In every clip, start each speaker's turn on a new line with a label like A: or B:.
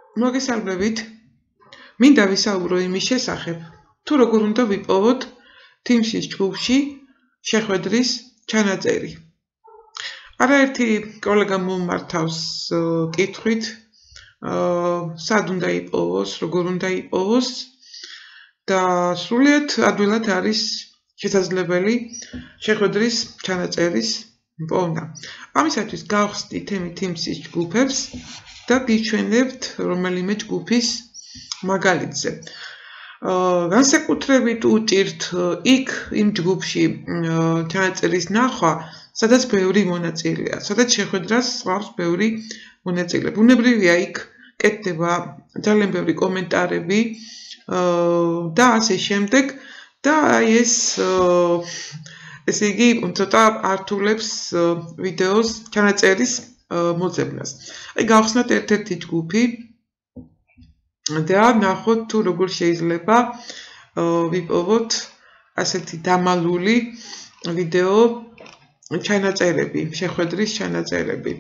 A: მოგესალმებით. მინდა ვისაუბრო იმის შესახებ, თუ როგორ უნდა ვიპოვოთ Teams-ის ჯგუფში შეხვედრის ჩანაწერი. არაერთი კოლეგა მომმართავს კითხვით, სად უნდა იპოვოს, როგორ უნდა იპოვოს და სრულიად ადვილად არის შესაძლებელი შეხვედრის ჩანაწერის პოვნა. ამისათვის გავხსნით Teams-ის ჯგუფებს და გიჩვენებთ რომელიმე ჯგუფის მაგალითზე. განსაკუთრებით უჭირთ იქ იმ ჯგუფში ჩანაწერის ნახვა, სადაც ბევრი მონაწილეა, სადაც შეხვედრას სვავს ბევრი მონაწილე. ბუნებრივია იქ კეთდება ძალიან ბევრი კომენტარები და ასე შემდეგ და ესე იგი ცოტა ართულებს ვიდეოს ჩანაწერის მოძებნას. გავხსნათ ერთ-ერთი ჯგუფი და ნახოთ თუ როგორ შეიძლება ვიპოვოთ ასეთი დამალული ვიდეო ჩანაწერები, შეხვედრის ჩანაწერები.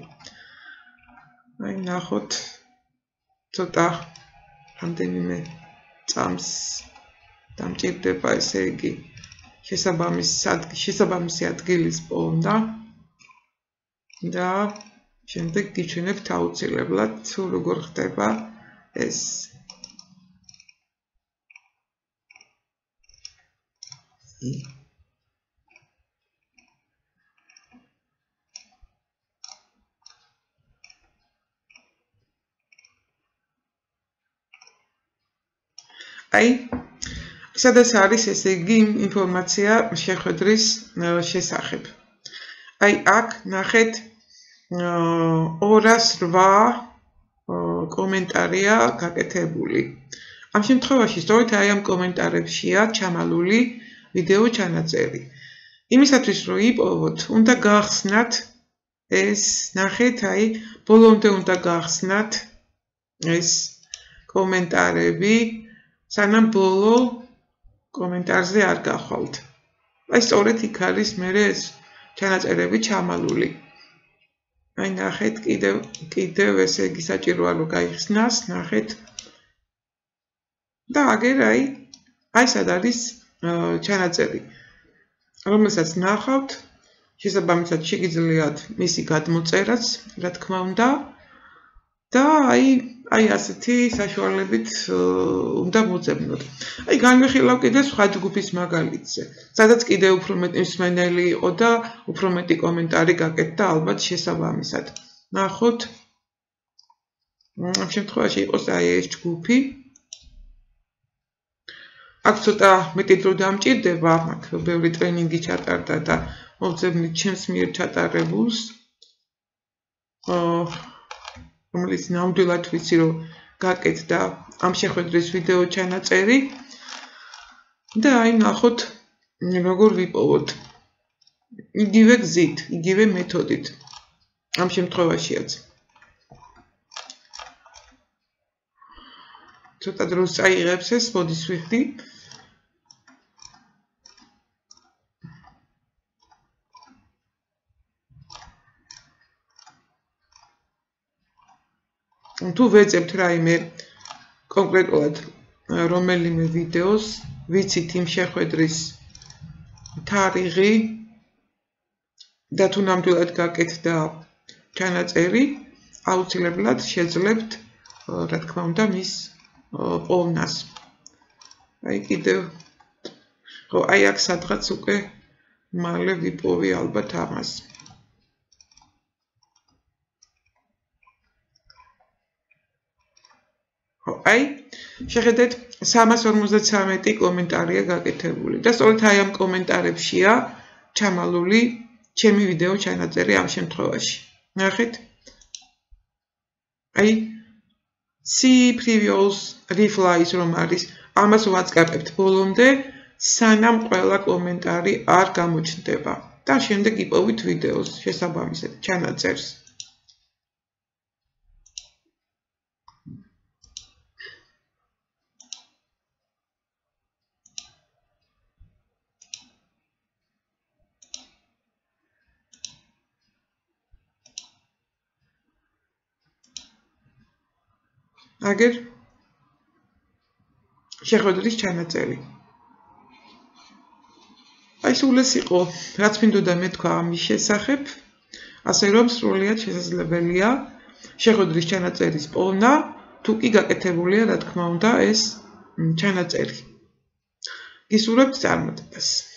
A: ნახოთ ცოტა რამდენიმე წამს დამჭირდება, ესე იგი შესაბამისი ადგილის პოვნა და შემდეგ გიჩვენებთ აუცილებლად თუ როგორ ხდება ეს. სადაც არის ესე იგი ინფორმაცია შეხვედრის შესახებ. აქ ნახეთ 208 კომენტარია გაკეთებული. ამ შემთხვევაში სწორედ ამ კომენტარებშია ჩამალული ვიდეო ჩანაწერი. იმისათვის რომ იპოვოთ, უნდა გახსნათ ეს, ნახეთ, ბოლომდე უნდა გახსნათ ეს კომენტარები, სანამ ბოლო კომენტარზე არ გახვალთ. სწორედ იქ არის მერე ეს ჩანაწერები ჩამალული. ნახეთ, კიდევ ესე იგი საჭიროა რომ გაიხსნას, ნახეთ. და აგერ სად არის ჩანაწერი, რომელსაც ნახავთ, შესაბამისად შეგიძლიათ მისი გადმოწერაც, რა თქმა უნდა, და ასეთი საშუალებით უნდა მოძებნოთ. განვიხილავ კიდე სხვა ჯგუფის მაგალითზე, სადაც კიდე უფრო მეტი მსმენელი იყო და უფრო მეტი კომენტარი გაკეთდა ალბათ შესაბამისად. ნახოთ, ამ შემთხვევაში იყოს ეს ჯგუფი. აქ ცოტა მეტი დრო დამჭირდება, აქ ბევრი ტრენინგი ჩატარდა და მოვძებნით ჩემს მიერ ჩატარებულს. რომელიც ნამდვილად ვიცი რომ გაკეთდა ამ შეხვედრის ვიდეო ჩანაწერი და ნახოთ როგორ ვიპოვოთ. იგივე გზით, იგივე მეთოდით. ამ შემთხვევაშიაც. ცოტა დროს წაიღებს ეს, მოდის ვიხდი. თუ ვეძებთ რაიმე კონკრეტულად რომელიმე ვიდეოს, ვიცით იმ შეხვედრის თარიღი და თუ ნამდვილად გაკეთდა ჩანაწერი, აუცილებლად შეძლებთ, რა თქმა უნდა, მის პოვნას. კიდევ აქ სადღაც უკვე მალე ვიპოვი ალბათ ამას. შეხედეთ 353 კომენტარია გაკეთებული და სწორედ ამ კომენტარებშია ჩამალული ჩემი ვიდეო ჩანაწერი ამ შემთხვევაში. ნახეთ. See previous replies რომ არის, ამას ვაწყაპებთ ბოლომდე, სანამ ყველა კომენტარი არ გამოჩნდება და შემდეგ იპოვით ვიდეოს შესაბამისად ჩანაწერს. აგერ შეხვედრის ჩანაწერი. აი სულ ეს იყო, რაც მინდოდა მეთქვა ამის შესახებ, ასე რომ სრულიად შესაძლებელია შეხვედრის ჩანაწერის პოვნა, თუ კი გაკეთებულია, რა თქმა უნდა, ეს ჩანაწერი. გისურვებთ წარმატებას.